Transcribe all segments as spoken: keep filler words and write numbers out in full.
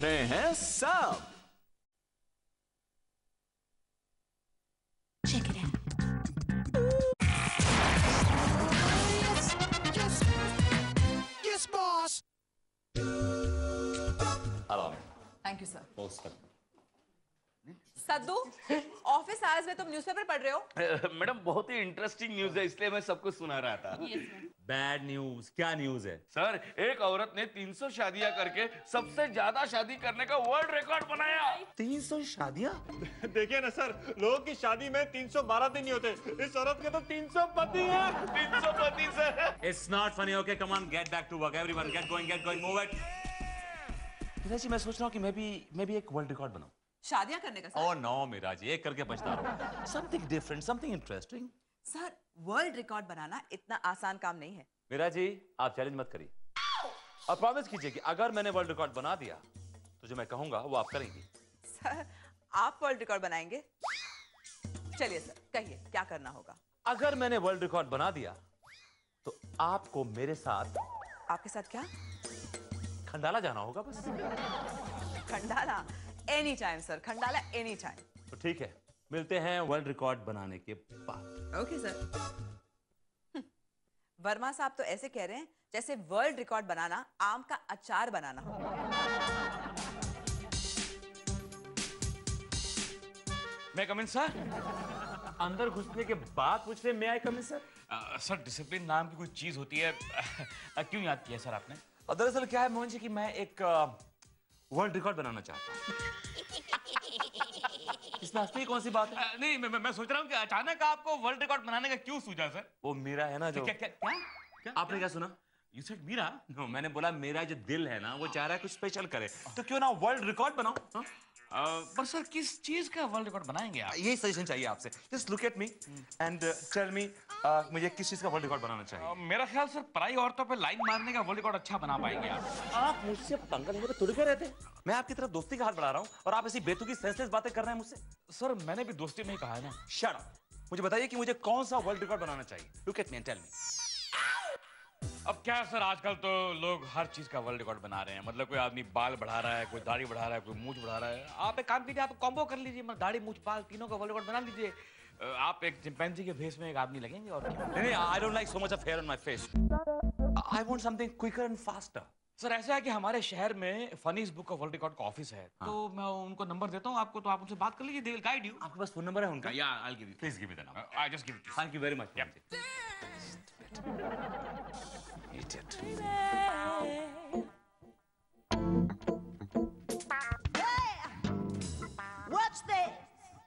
रहे हैं सब। Check it out. Yes, yes, boss. Allow me. Thank you sir. Most Saddu, office hours में तुम न्यूज़पेपर पढ़ रहे हो? मैडम बहुत ही इंटरेस्टिंग न्यूज है, इसलिए मैं सबको सुना रहा था। Bad news? क्या न्यूज है? सर, एक औरत ने तीन सौ शादियां करके सबसे ज्यादा शादी करने का वर्ल्ड रिकॉर्ड बनाया। तीन सौ शादियां? देखिए ना सर, लोगों की शादी में तीन सौ बारह दिन ही होते, इस औरत के तो तीन सौ पति हैं। तीन सौ पति sir. It's not funny, okay? Come on, get back to work. Everyone, get going, get going, move it. जी, मैं सोच रहा हूँ कि मैं भी मैं भी एक वर्ल्ड रिकॉर्ड बनाऊं। शादियां करने का sir? Oh no, Meera ji, एक करके बचता रहो। Something different, something interesting. Sir, world record बनाना इतना आसान काम नहीं है। मीरा जी, आप चैलेंज मत करिए और प्रॉमिस कीजिए कि अगर मैंने वर्ल्ड रिकॉर्ड बना दिया तो जो मैं कहूंगा वो आप करेंगी। सर, आप वर्ल्ड रिकॉर्ड बनाएंगे? चलिए सर, कहिए क्या करना होगा? अगर मैंने वर्ल्ड रिकॉर्ड बना दिया तो आपको मेरे साथ आपके साथ क्या? खंडाला जाना होगा बस। Khandala? Any time sir, Khandala any time. तो ठीक है, मिलते हैं वर्ल्ड रिकॉर्ड बनाने के बाद। Okay sir. वर्मा साहब तो ऐसे कह रहे हैं जैसे वर्ल्ड रिकॉर्ड बनाना आम का अचार बनाना हो। मैं कम इन सर? अंदर घुसने के बाद पूछ रहे may I come in sir? Sir, discipline नाम की कोई चीज होती है, क्यों याद किया सर आपने? दरअसल क्या है मोहन जी कि मैं एक वर्ल्ड रिकॉर्ड बनाना चाहता हूँ। इसमें हंसने की कौन सी बात है? आ, नहीं, मैं, मैं सोच रहा हूँ कि अचानक आपको वर्ल्ड रिकॉर्ड बनाने का क्यों सूझा सर? वो मेरा है ना जो क्या क्या क्या, क्या? आपने क्या सुना? You said Meera? नो, मैंने बोला मेरा जो दिल है ना वो चाह रहा है कुछ स्पेशल करे, तो क्यों ना वर्ल्ड रिकॉर्ड बनाओ। हाँ? पर सर, किस चीज का वर्ल्ड रिकॉर्ड बनाएंगे आप? यही सजेशन चाहिए आपसे। Just look at me and tell me मुझे किस चीज का वर्ल्ड रिकॉर्ड बनाना चाहिए। आ, मेरा ख्याल सर, पराई औरतों पे लाइन मारने का वर्ल्ड रिकॉर्ड अच्छा बना पाएंगे आप। आप मुझसे पंगा लेने पे तुड़के रहते हैं। मैं आपकी तरफ दोस्ती का हाथ बढ़ा रहा हूँ और आप ऐसी बेतुकी सेंसलेस बातें कर रहे हैं मुझसे। सर, मैंने भी दोस्ती में ही कहा है ना। Shut up. मुझे बताइए कि मुझे कौन सा वर्ल्ड रिकॉर्ड बनाना चाहिए। Look at me and tell me. अब क्या है सर, आजकल तो लोग हर चीज का वर्ल्ड रिकॉर्ड बना रहे हैं। मतलब कोई आदमी बाल बढ़ा रहा है, कोई दाढ़ी बढ़ा रहा है, कोई मूंछ बढ़ा रहा है। आप एक काम कीजिए, आप कॉम्बो कर लीजिए, मतलब दाढ़ी मूंछ बाल तीनों का वर्ल्ड रिकॉर्ड बना लीजिए। आप एक चिंपैंजी के भेष में एक आदमी लगेंगे और नहीं, I don't like so much of hair on my face. I want something quicker and faster. Sir, ऐसा है कि हमारे शहर में funnies book of world record का ऑफिस है। हाँ। तो मैं उनको नंबर देता हूँ आपको, तो आप उनसे बात कर लीजिए, दे विल गाइड यू। आपके पास फोन नंबर है उनका? या I will give you. Please give me the number. I just give it. Thank you very much. Idiot. What's this?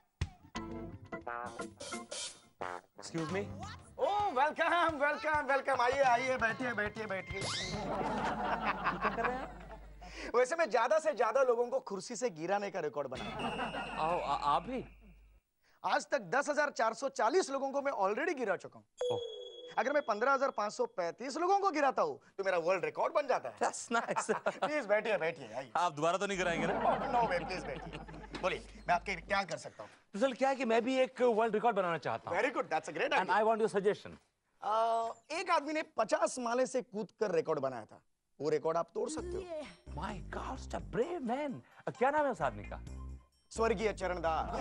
Excuse me? Oh, welcome welcome welcome, आइए आइए, बैठिए बैठिए बैठिए। क्या कर रहे हैं आप? वैसे मैं ज्यादा से ज्यादा लोगों को कुर्सी से गिराने का रिकॉर्ड बना। आओ, आ, आप भी? आज तक दस हजार चार सौ चालीस लोगों को मैं ऑलरेडी गिरा चुका हूँ। अगर मैं पंद्रह हजार पाँच सौ पैंतीस लोगों को गिराता हूँ तो मेरा वर्ल्ड रिकॉर्ड बन जाता है। That's nice. प्लीज बैठिए बैठिए, आइए। आप दोबारा तो नहीं कराएंगे ना? नो वे, प्लीज बैठिए। बोलिए, मैं आपके क्या कर सकता हूँ? दरअसल क्या है कि मैं भी एक वर्ल्ड रिकॉर्ड बनाना चाहता हूँ। Very good, that's a great and I want your suggestion. एक आदमी ने पचास माले से कूद कर रिकॉर्ड बनाया था, वो रिकॉर्ड आप तोड़ सकते हो। My god, such a brave man. क्या नाम है उस आदमी का? स्वर्गीय चरणदास।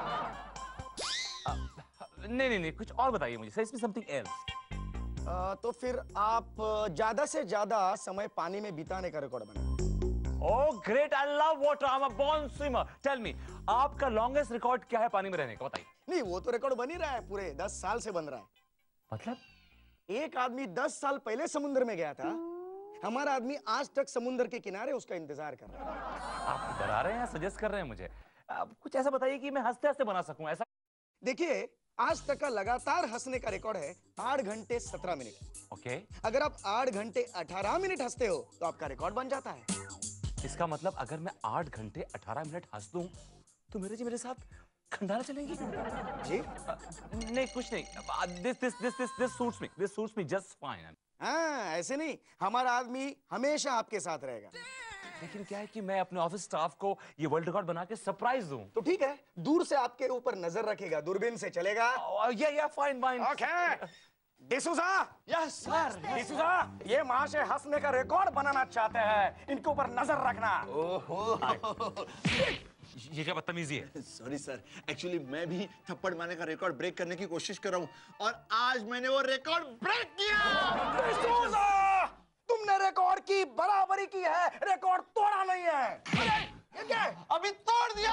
नहीं नहीं नहीं, कुछ और बताइए मुझे। सही समथिंग एल्स। Uh, तो फिर आप ज्यादा से ज्यादा समय पानी में बिताने का रिकॉर्ड बनाए। Oh great, I love water. I'm a born swimmer. Tell me, आपका longest रिकॉर्ड क्या है पानी में रहने का? बताइए। नहीं, वो तो रिकॉर्ड बन ही रहा है, पूरे दस साल से बन रहा है। मतलब? एक आदमी दस साल पहले समुद्र में गया था, हमारा आदमी आज तक समुद्र के किनारे उसका इंतजार कर रहा है। आप डरा रहे हैं, सजेस्ट कर रहे हैं मुझे? आप कुछ ऐसा बताइए कि मैं हंसते हंसते बना सकूं। ऐसा देखिए, आज तक का लगातार हंसने का रिकॉर्ड है आठ घंटे सत्रह मिनट। ओके। अगर आप आठ घंटे अठारह मिनट हंसते हो तो आपका रिकॉर्ड बन जाता है। इसका मतलब अगर मैं आठ घंटे अठारह मिनट हंस दूं तो मेरे जी मेरे साथ खंडाला चलेंगी? जी? नहीं कुछ नहीं। This this this this this suits me this suits me just fine. हाँ, ऐसे नहीं, हमारा आदमी हमेशा आपके साथ रहेगा। लेकिन क्या है कि मैं अपने ऑफिस स्टाफ को ये वर्ल्ड रिकॉर्ड बना के सरप्राइज दूं। तो ठीक है, दूर से आपके ऊपर नजर रखेगा, दूरबीन से चलेगा। या या fine fine. Okay, D'Souza, yes sir, D'Souza, ये महाशय हंसने का रिकॉर्ड बनाना चाहते हैं, इनके ऊपर नजर रखना। ओहो ये क्या बदतमीजी है? सॉरी सर, एक्चुअली मैं भी थप्पड़ मारने का रिकॉर्ड ब्रेक करने की कोशिश कर रहा हूँ और आज मैंने वो रिकॉर्ड ब्रेक किया। डिसूजा, तुमने रिकॉर्ड की बराबरी की है, रिकॉर्ड तोड़ा नहीं है। ये क्या है? अभी तोड़ दिया।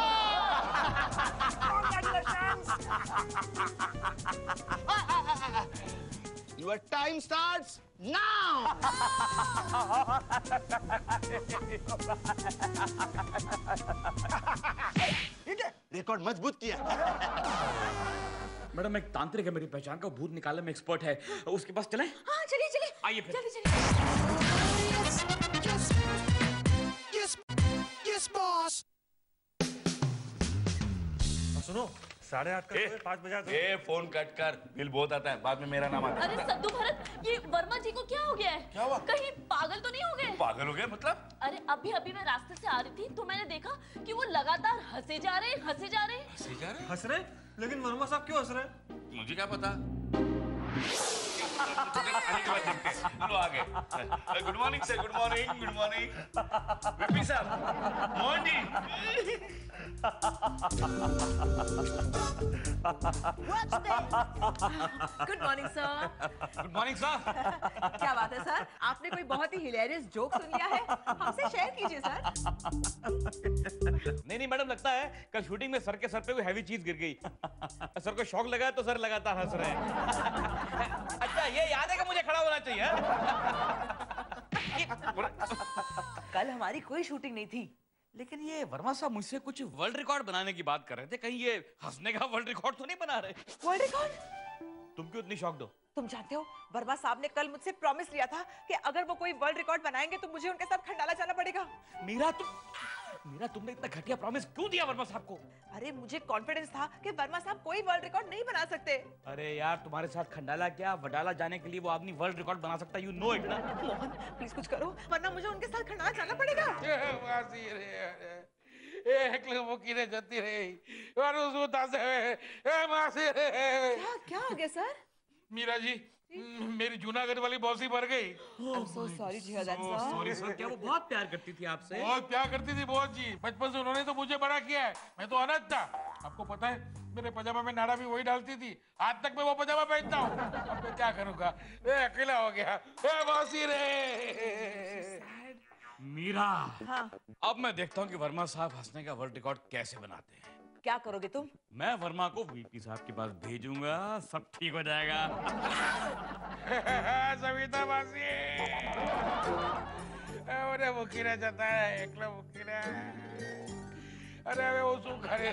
Your time starts now. ठीक है, रिकॉर्ड मजबूत किया। मैडम एक तांत्रिक है, मेरी पहचान का भूत निकालने में एक्सपर्ट है, उसके पास चलें? हाँ चलिए चलिए आइए फिर। चलिए चलिए। Yes, yes, yes, boss. सुनो, साढ़े आठ का ए, पाँच बजा दो। ए, फोन कट कर, बिल बहुत आता है, बाद में मेरा नाम आता है। अरे सद्दू भरत, ये वर्मा जी को क्या हो गया है? क्या हुआ? कहीं पागल तो नहीं हो गए? पागल हो गए मतलब? अरे अभी अभी मैं रास्ते से आ रही थी तो मैंने देखा कि वो लगातार हंसे जा रहे हंसे जा रहे हंसे जा रहे? हंस रहे? लेकिन वर्मा साहब क्यों हंस रहे? मुझे क्या पता। लो आ गए। Good morning sir, good morning, good morning. VP साहब, morning. Good morning sir. Good morning sir. क्या बात है सर, आपने कोई बहुत ही हिलेरियस जोक सुन लिया है? हमसे शेयर कीजिए सर। नहीं नहीं मैडम, लगता है कल शूटिंग में सर के सर पे कोई हैवी चीज गिर गई। सर को शॉक लगा तो सर लगातार हंस रहे हैं। अच्छा ये याद है कि मुझे खड़ा होना चाहिए। कल हमारी कोई शूटिंग नहीं थी। लेकिन ये वर्मा साहब मुझसे कुछ वर्ल्ड रिकॉर्ड बनाने की बात कर रहे थे, कहीं ये हंसने का वर्ल्ड रिकॉर्ड तो नहीं बना रहे? World record? तुम क्यों इतनी शॉक दो? तुम जानते हो, वर्मा साहब ने कल मुझसे प्रॉमिस लिया था कि अगर वो कोई वर्ल्ड रिकॉर्ड बनाएंगे तो मुझे उनके साथ खंडाला जाना पड़ेगा। मीरा तुम मीरा तुमने इतना घटिया प्रॉमिस क्यों दिया वर्मा साहब को? अरे मुझे कॉन्फिडेंस था कि वर्मा साहब कोई वर्ल्ड रिकॉर्ड नहीं बना सकते। अरे यार तुम्हारे साथ खंडाला क्या वडाला जाने के लिए वो आदमी वर्ल्ड रिकॉर्ड बना सकता है, यू नो इट ना। मोहन प्लीज कुछ करो, वरना मुझे उनके साथ खंडाला जाना पड़ेगा। क्या क्या हो गया सर? मीरा जी, मेरी जूनागढ़ वाली बॉसी मर गई। I'm so sorry to hear that, sir. Sorry sir, क्या वो बहुत प्यार करती थी आपसे? बहुत प्यार करती थी बहुत जी, बचपन से उन्होंने तो मुझे बड़ा किया है, मैं तो अनाथ था। आपको पता है मेरे पजामा में नाड़ा भी वही डालती थी, आज तक मैं वो पजामा पहनता हूँ। अब मैं क्या करूँगा, मैं अकेला हो गया। ए बॉसी रे। मीरा, हाँ। अब मैं देखता हूँ कि वर्मा साहब हंसने का वर्ल्ड रिकॉर्ड कैसे बनाते हैं। क्या करोगे तुम? मैं वर्मा को वीपी साहब के पास भेजूंगा, सब ठीक हो जाएगा। सविता बासी, अरे मुखीरा जाता है, एकला मुखीरा। अरे वो सुखा रे।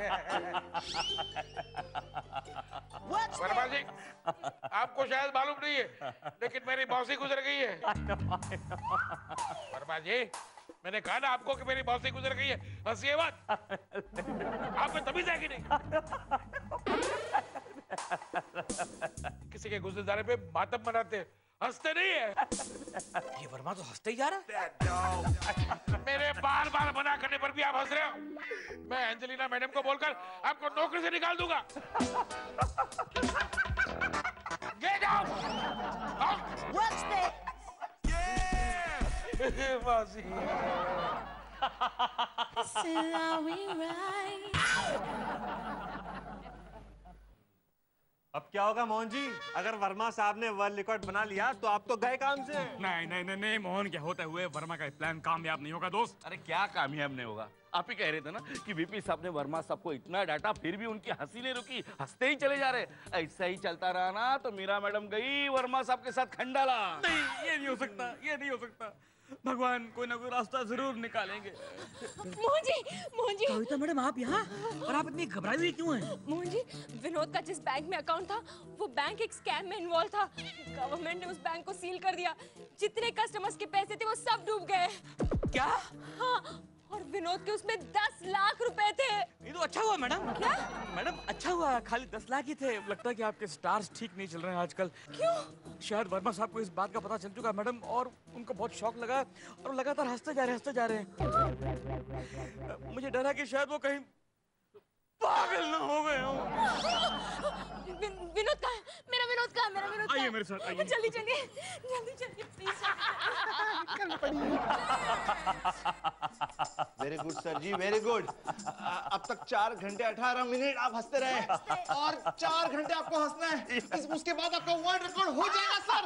वर्मा जी, आपको शायद मालूम नहीं है, लेकिन मेरी मौसी गुजर गई है। वर्मा जी, मैंने कहा ना आपको कि मेरी मौसी गुजर गई है, हंसिए मत। आपको तमीज है कि नहीं? किसी के गुजर जाने पे मातम मनाते, हंसते नहीं है। ये वर्मा तो हंसते ही जा रहा है। मेरे बार बार मना करने पर भी आप हंस रहे हो। मैं एंजेलिना मैडम को बोलकर आपको नौकरी से निकाल दूंगा। Get out! What's that? मौसी। Still are we right? अब क्या होगा मोहन जी, अगर वर्मा साहब ने वर्ल्ड रिकॉर्ड बना लिया तो आप तो गए काम से। नहीं नहीं नहीं नहीं मोहन, क्या होते हुए वर्मा का प्लान कामयाब नहीं होगा दोस्त। अरे क्या कामयाब नहीं होगा? आप ही कह रहे थे ना कि वीपी साहब ने वर्मा साहब को इतना डांटा, फिर भी उनकी हंसी नहीं रुकी, हंसते ही चले जा रहे। ऐसा ही चलता रहा ना तो मीरा मैडम गई वर्मा साहब के साथ खंडाला। नहीं, ये नहीं हो सकता, ये नहीं हो सकता। भगवान कोई ना कोई रास्ता जरूर निकालेंगे। मोहन जी, मोहन जी, कविता मैडम आप यहाँ, और आप इतनी घबराई हुई क्यों हैं? मोहन जी, विनोद का जिस बैंक में अकाउंट था वो बैंक एक स्कैम में इन्वॉल्व था। गवर्नमेंट ने उस बैंक को सील कर दिया, जितने कस्टमर्स के पैसे थे वो सब डूब गए। क्या? हाँ, और विनोद के उसमें दस लाख रुपए थे। ये तो अच्छा हुआ मैडम। क्या? मैडम अच्छा हुआ, खाली दस लाख ही थे। लगता है कि आपके स्टार्स ठीक नहीं चल रहे हैं आजकल। क्यों? शायद वर्मा साहब को इस बात का पता चल चुका है मैडम, और उनको बहुत शौक लगा और लगातार हंसते जा रहे हंसते जा रहे हैं। मुझे डर है कि शायद वो कहीं पागल ना हो गए हूँ। विनोद कहाँ है? मेरा विनोद कहाँ है? मेरा विनोद आइए मेरे साथ, आइए। जल्दी चलिए, जल्दी चलिए please. Very good sir ji, very good. अब तक चार घंटे अठारह मिनट आप हंसते रहे और चार घंटे आपको हंसना है। इस, उसके बाद आपका वर्ल्ड रिकॉर्ड हो जाएगा सर।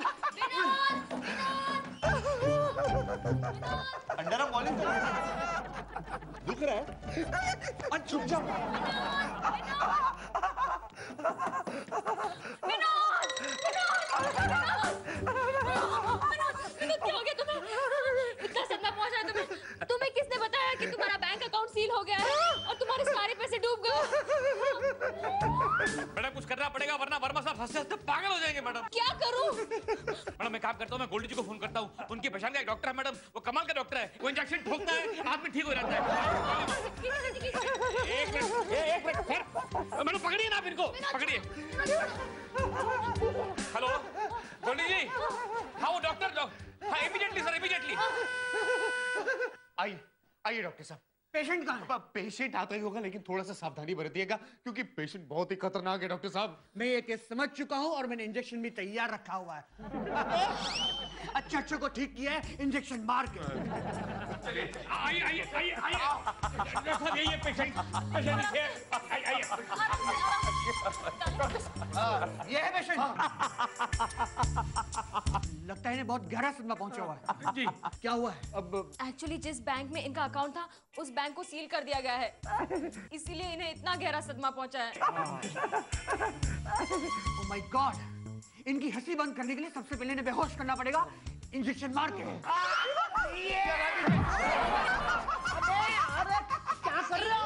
अंडर बॉलिंग दुख रहा है। और चुप जाओ। क्या हो गया तुम्हें? इतना सदमा पहुंचा है तुम्हें? तुम्हें किसने बताया कि तुम्हारा बैंक अकाउंट सील हो गया है और तुम्हारे सारे पैसे डूब गए? मैडम कुछ करना पड़ेगा वरना वर्मा साहब हंसते हंसते पागल हो जाएंगे। मैडम क्या करूं? मैडम मैं काम करता हूँ, मैं गोल्डी जी को फोन करता हूँ। उनकी पहचान का एक डॉक्टर है मैडम, वो कमाल का डॉक्टर है। वो इंजेक्शन ठोकता है, आदमी ठीक हो जाता है। एक मिनट, एक मिनट सर, मैडम पकड़िए ना आप इनको, पकड़िए। हेलो गोल्डी जी, हाँ वो डॉक्टर, हाँ इमीडिएटली सर, इमीडिएटली। आइए आइए डॉक्टर साहब। पेशेंट कहाँ है? पेशेंट आता ही होगा लेकिन थोड़ा सा सावधानी बरतिएगा क्योंकि पेशेंट बहुत ही खतरनाक है डॉक्टर साहब। मैं ये केस समझ चुका हूँ और मैंने इंजेक्शन भी तैयार रखा हुआ है। अच्छा अच्छा को ठीक किया है इंजेक्शन मार के। आइए आइए आइए आइए डॉक्टर साहब, यही है पेशेंट, पेशेंट है, आइए आइए। ये है पेशेंट। लगता है इन्हें बहुत गहरा सदमा पहुंचा हुआ है। जी क्या हुआ है? अब एक्चुअली जिस बैंक में इनका अकाउंट था उस बैंक को सील कर दिया गया है, इसीलिए इन्हें इतना गहरा सदमा पहुंचा है। ओह माय गॉड, इनकी हंसी बंद करने के लिए सबसे पहले इन्हें बेहोश करना पड़ेगा इंजेक्शन मार के। क्या कर रहे हो?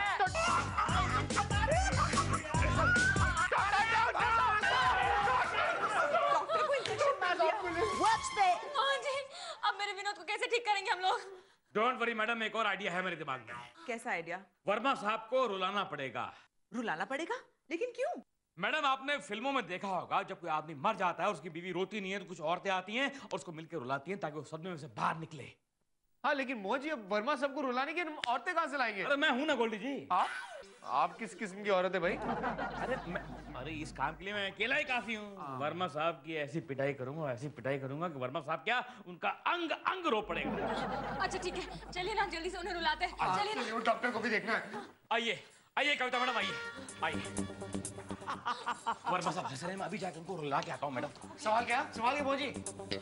डॉक्टर को इंजेक्शन मार दिया। हाँ जी, अब मेरे विनोद को कैसे ठीक करेंगे हम लोग? डोंट वरी मैडम, एक और आइडिया है मेरे दिमाग में। कैसा आइडिया? वर्मा साहब को रुलाना पड़ेगा। रुलाना पड़ेगा? लेकिन क्यों? मैडम आपने फिल्मों में देखा होगा, जब कोई आदमी मर जाता है उसकी बीवी रोती नहीं है तो कुछ औरतें आती हैं और उसको मिलकर रुलाती हैं ताकि वो सदमे में से बाहर निकले। हाँ लेकिन मोहन जी अब वर्मा साहब को रुलाने की औरतें कहाँ से लाएंगे? अरे मैं हूं ना गोल्डी जी। आप आप किस किस्म की औरत है भाई? अरे मैं, अरे इस काम के लिए मैं अकेला ही काफी हूँ। वर्मा साहब की ऐसी पिटाई करूंगा, ऐसी पिटाई करूंगा कि वर्मा साहब क्या उनका अंग अंग रो पड़ेगा। अच्छा ठीक है, चलिए ना जल्दी से उन्हें रुलाते हैं। चलिए ना। डॉक्टर को भी देखना है। आइए आइए कविता मैडम, आइए आइए। वर्मा साहब हंस रहे हैं, मैं अभी जाकर उनको रुला के आता हूँ। मैडम सवाल क्या? सवाल क्या मोहन जी?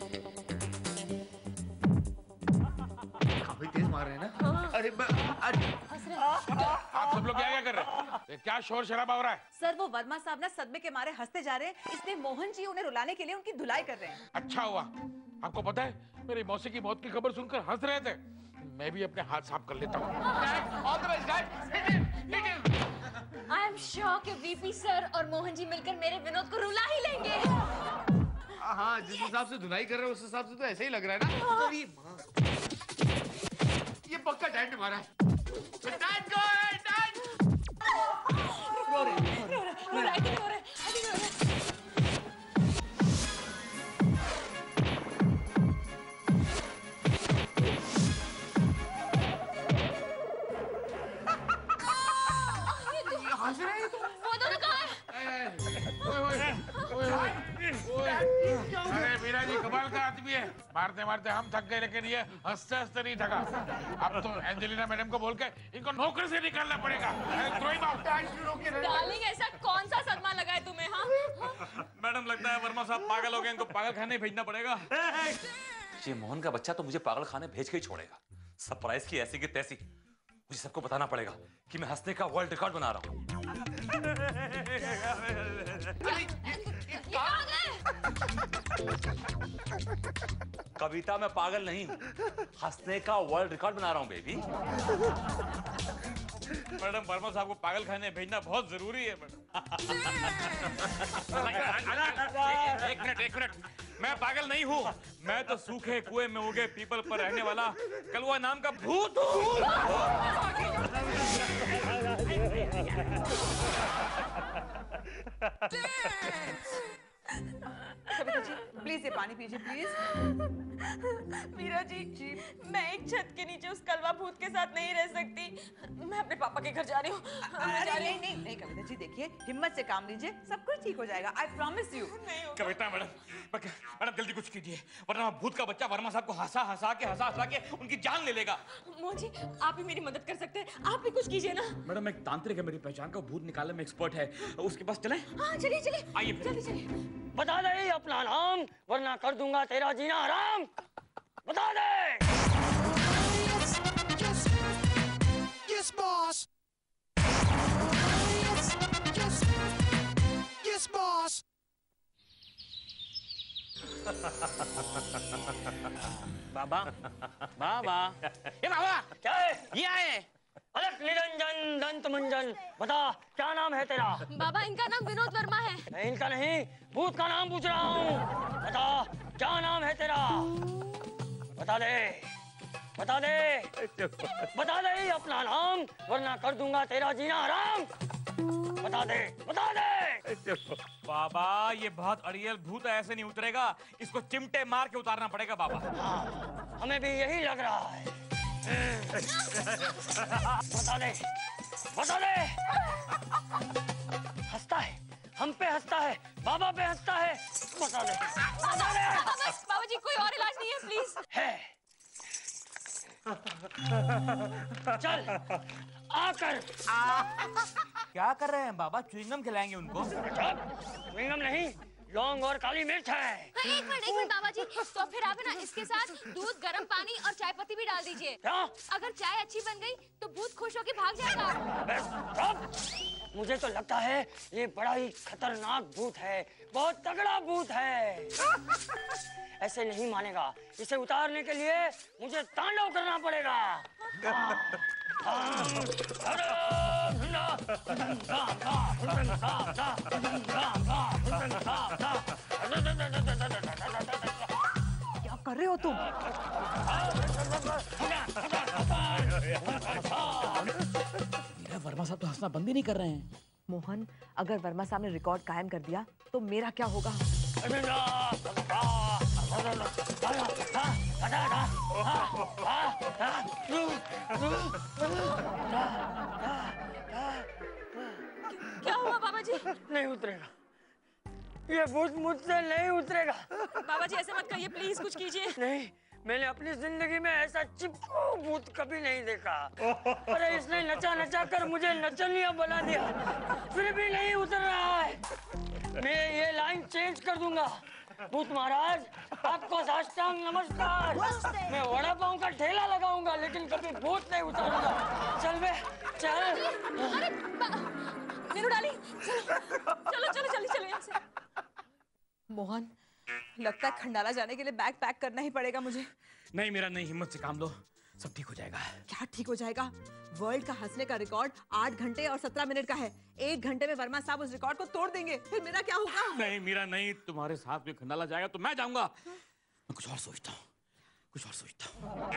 काफी तेज मार रहे हैं ना? अरे आप सब लोग क्या क्या कर रहे हैं? क्या शोर शराबा हो रहा है? सर वो वर्मा साहब ना सदमे के मारे हंसते जा रहे हैं, इसलिए मोहन जी उन्हें रुलाने के लिए उनकी धुलाई कर रहे हैं। अच्छा हुआ। आपको पता है मेरी मौसी की मौत की खबर सुनकर हंस रहे थे। मैं भी अपने हाथ साफ कर लेता हूँ। आई एम श्योर कि वीपी सर और मोहन जी मिलकर मेरे विनोद को रुला ही लेंगे। हाँ जिस हिसाब से धुलाई कर रहे हैं उस हिसाब से तो ऐसे ही लग रहा है ना। अरे ये पक्का डैड ने मारा है। डैड को है, डैड। रो रहे, रो रहे, रो रहे, रो रहे, रो रहे। हंस रहे हैं? वो दोनों कहाँ हैं? अरे मीरा जी कमाल का आदमी है। मारते मारते हम थक गए लेकिन ये हंसते हंसते नहीं थका। अब तो एंजेलिना मैडम को बोल के इनको नौकरी से निकालना पड़ेगा। डार्लिंग ऐसा कौन सा सदमा लगा है तुम्हें? हाँ मैडम लगता है वर्मा साहब पागल हो गए, इनको पागल खाने भेजना पड़ेगा। ये मोहन का बच्चा तो मुझे पागल खाने भेज के ही छोड़ेगा। सरप्राइज की ऐसी की तैसी, मुझे सबको बताना पड़ेगा कि मैं हंसने का वर्ल्ड रिकॉर्ड बना रहा हूँ। कविता मैं पागल नहीं हूँ, हंसने का वर्ल्ड रिकॉर्ड बना रहा हूँ बेबी। मैडम वर्मा साहब को पागल खाने भेजना बहुत जरूरी है मैडम। एक मिनट एक मिनट, मैं पागल नहीं हूँ, मैं तो सूखे कुएं में उगे पीपल पर रहने वाला कलवा नाम का भूत हूँ। कविता जी प्लीज ये पानी पीजिए प्लीज। मीरा जी, जी मैं एक छत के नीचे उस कलवा भूत के साथ नहीं रह सकती। मैं अपने पापा के घर जा रही हूँ। अरे नहीं देखिए, हिम्मत से काम लीजिए, सब कुछ ठीक हो जाएगा। I promise you. Kavita madam, madam जल्दी कुछ कीजिए, वरना भूत का बच्चा वर्मा साहब को हंसा हंसा के हंसा हंसा के उनकी जान ले लेगा। मोहन जी, आप ही मेरी मदद कर सकते हैं, आप भी कुछ कीजिए ना। मैडम एक तांत्रिक है मेरी पहचान का, भूत निकालने में एक्सपर्ट है, उसके पास चलें? हाँ चलिए चलिए, आइए चलिए चलिए। बता दे अपना नाम, वरना कर दूंगा तेरा जीना हराम। बता दे। Yes, boss. Yes, yes, boss. बाबा, बाबा, ये बाबा क्या है? ये आए। अलग निरंजन दंत मंजन, बता क्या नाम है तेरा? बाबा इनका नाम विनोद वर्मा है। नहीं, इनका नहीं, भूत का नाम पूछ रहा हूँ। बता क्या नाम है तेरा? बता दे, बता दे, बता दे अपना नाम, वरना कर दूंगा तेरा जीना हराम। बता दे, बता दे। बाबा ये बहुत अड़ियल भूत है, ऐसे नहीं उतरेगा, इसको चिमटे मार के उतारना पड़ेगा बाबा। हाँ, हमें भी यही लग रहा है। बता दे, बता दे। हंसता है, हम पे हंसता है, बाबा पे हंसता है। बता दे, बता दे। बाबा जी कोई और इलाज नहीं है प्लीज? है। चल आकर। क्या कर रहे हैं बाबा? च्युइंगम खिलाएंगे उनको? च्युइंगम नहीं, लौंग और काली मिर्च है। हाँ, एक मिनट एक मिनट बाबा जी, तो फिर आप है ना इसके साथ दूध, गर्म पानी और चाय पत्ती भी डाल दीजिए। क्या? अगर चाय अच्छी बन गई तो भूत खुश होके भाग जाएगा। मुझे तो लगता है ये बड़ा ही खतरनाक भूत है, बहुत तगड़ा भूत है। ऐसे नहीं मानेगा, इसे उतारने के लिए मुझे तांडव करना पड़ेगा। क्या कर रहे हो तुम? मेरा वर्मा साहब तो हंसना बंद ही नहीं कर रहे हैं। मोहन, अगर वर्मा साहब ने रिकॉर्ड कायम कर दिया तो मेरा क्या होगा? क्या हुआ बाबा जी? नहीं उतरेगा, ये भूत मुझसे नहीं उतरेगा। बाबा जी ऐसे मत कहिए प्लीज, कुछ कीजिए। नहीं, मैंने अपनी जिंदगी में ऐसा चिपकू भूत कभी नहीं देखा। अरे इसने नचा नचा कर मुझे नचनिया बना दिया, फिर भी नहीं उतर रहा है। मैं ये लाइन चेंज कर दूंगा। भूत महाराज, आपको साष्टांग नमस्कार। मैं वड़ा पाव का ठेला लगाऊंगा, लेकिन कभी भूत नहीं उतारूंगा। चल बे, चल। अरे नीरू डाली, चलो चलो जल्दी चलो यहाँ से। मोहन, लगता है खंडाला जाने के लिए बैग पैक करना ही पड़ेगा मुझे। नहीं मेरा नहीं, हिम्मत से काम लो, सब ठीक हो जाएगा। क्या ठीक हो जाएगा? वर्ल्ड का हंसने का रिकॉर्ड आठ घंटे और सत्रह मिनट का है। एक घंटे में वर्मा साहब उस रिकॉर्ड को तोड़ देंगे, फिर मेरा क्या होगा? नहीं मीरा नहीं, तुम्हारे साथ भी खंडाला जाएगा तो मैं जाऊंगा। मैं कुछ और सोचता हूँ, कुछ और सोचता हूँ।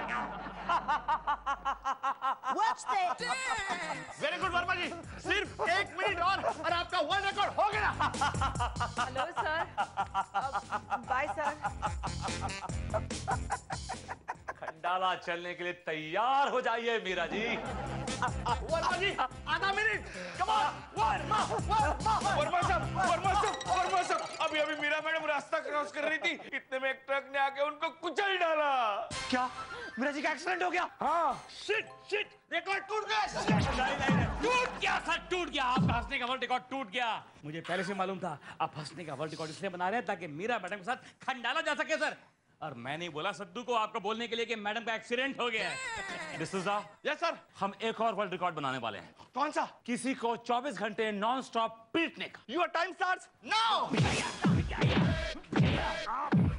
वेरी गुड वर्मा जी, सिर्फ एक मिनट और और आपका वर्ल्ड रिकॉर्ड हो गया। Hello sir, bye sir. Khandala चलने के लिए तैयार हो जाइए मीरा जी। वर्मा जी, आधा minute, come on. Verma, Verma, Verma साहब, वर्मा साहब, वर्मा साहब, अभी अभी मीरा मैडम रास्ता क्रॉस कर रही थी, इतने में एक ट्रक ने आके उनको कुचल डाला। क्या मीरा जी का एक्सीडेंट हो गया? हाँ। शिट शिट, रिकॉर्ड टूट गया। नहीं नहीं नहीं, टूट गया सर, टूट गया। आपका हंसने का वर्ल्ड रिकॉर्ड टूट गया। मुझे पहले से मालूम था आप हंसने का वर्ल्ड रिकॉर्ड इसलिए बना रहे हैं ताकि मीरा मैडम के साथ खंडाला जा सके सर। और मैंने बोला सद्दू को आपको बोलने के लिए कि मैडम का एक्सीडेंट हो गया है। D'Souza, yes sir. हम एक और वर्ल्ड रिकॉर्ड बनाने वाले हैं। कौन सा? किसी को चौबीस घंटे नॉन स्टॉप पीटने का। Your time starts now.